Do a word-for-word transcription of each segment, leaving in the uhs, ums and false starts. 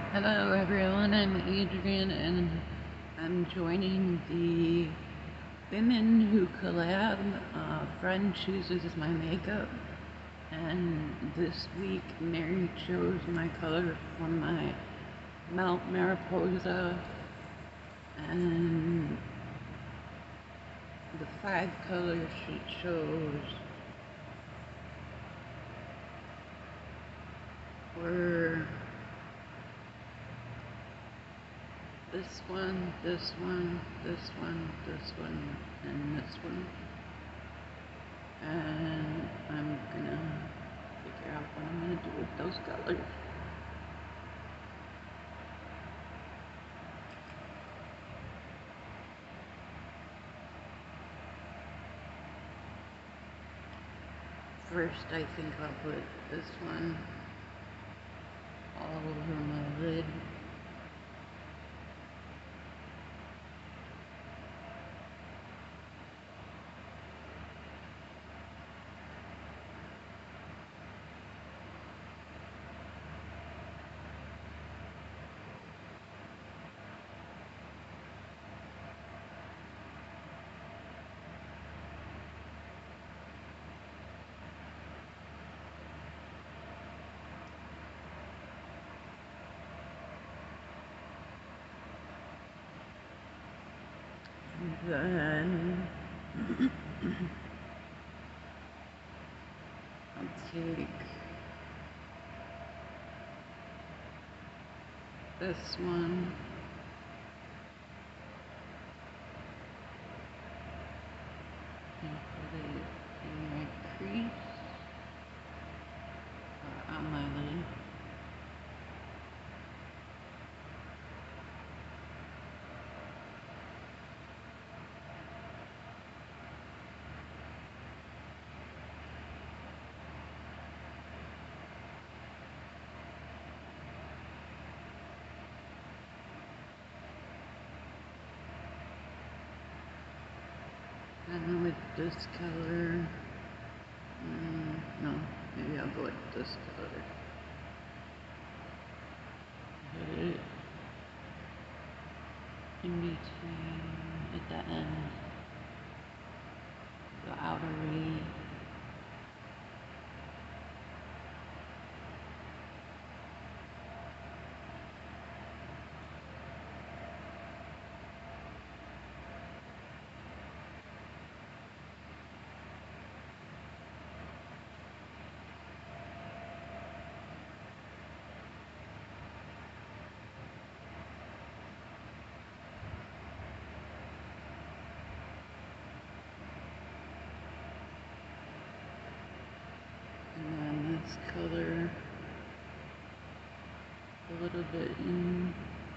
Hello everyone, I'm Adrian and I'm joining the Women Who Collab. Uh, friend chooses my makeup, and this week Mary chose my color for my Mount Mariposa, and the five colors she chose were this one, this one, this one, this one, and this one. And I'm gonna figure out what I'm gonna do with those colors. First, I think I'll put this one all over my lid. Then I'll take this one and put it in my crease or on my lid. And with this color, mm, no, maybe I'll go with this color. Put it in between, at the end, the outer V. And then this color, a little bit in.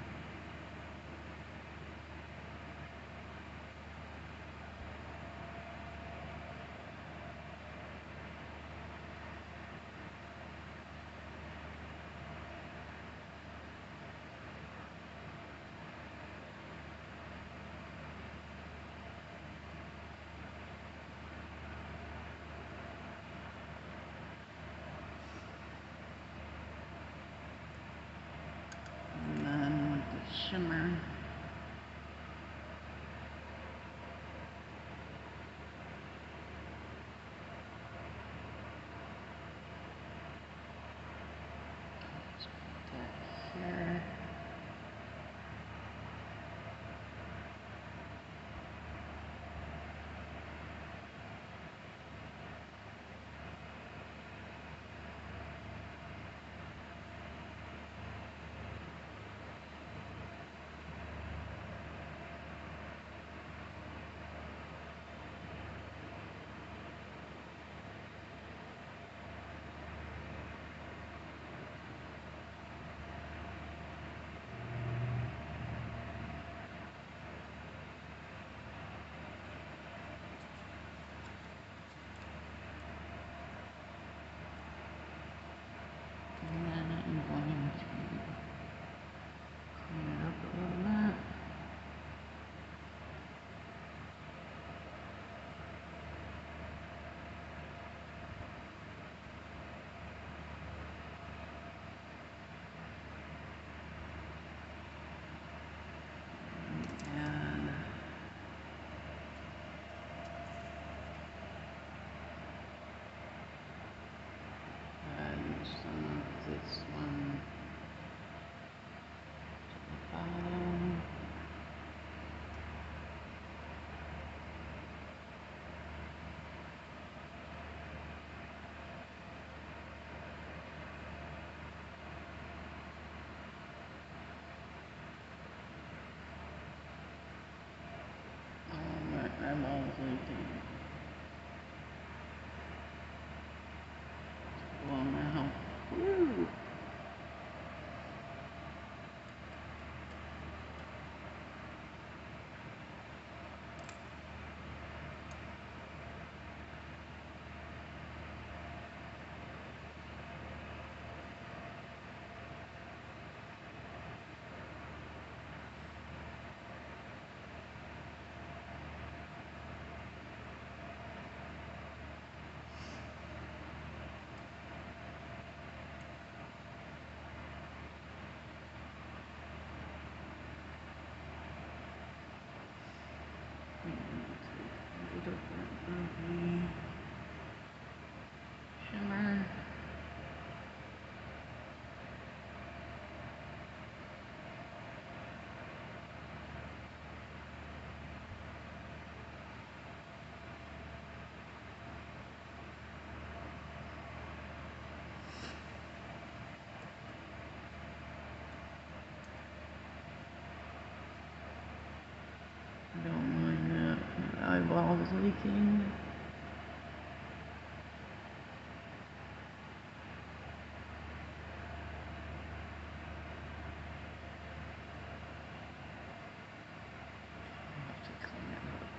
And then with the shimmer, just put that here. leaking. Well, now. Woo! A little bit of the shimmer. Don't mind that. My eyeball is leaking. I have to clean it up.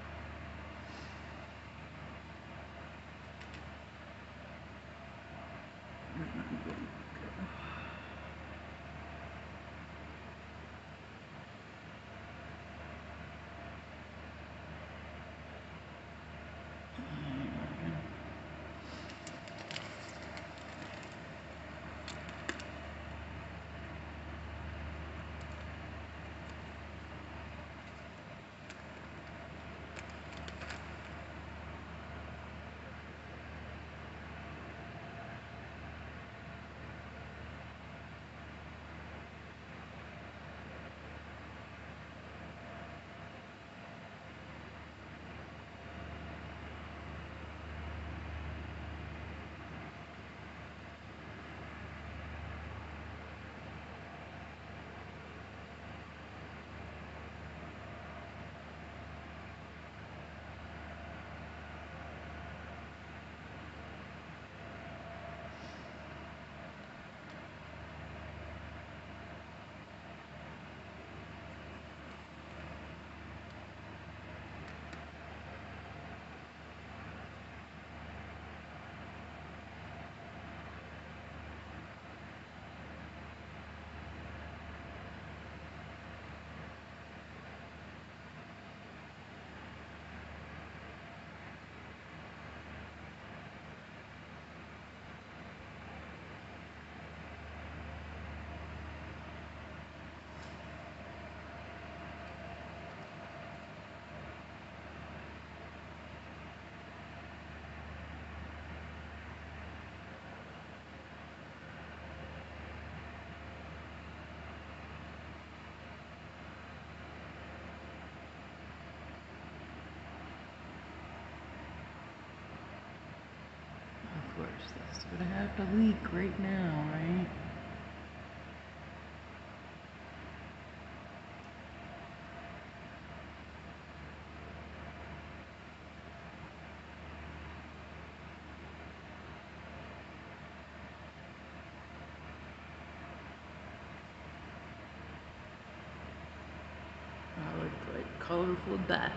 Of course, that's gonna have to leak right now, right? I look like colorful death.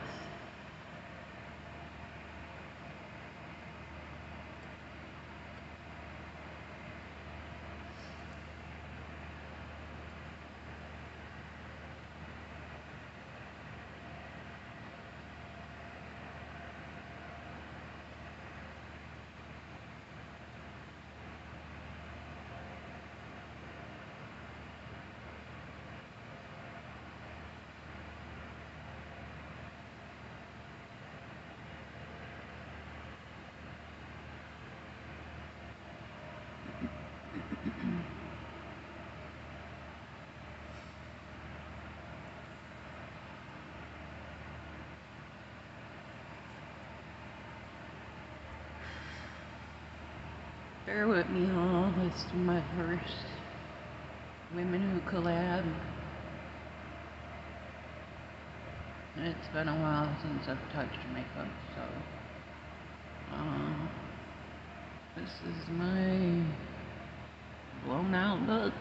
Bear with me, all. This is my first Women Who Collab. It's been a while since I've touched makeup, so uh, this is my blown out look.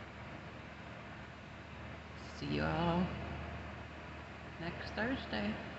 See you all next Thursday.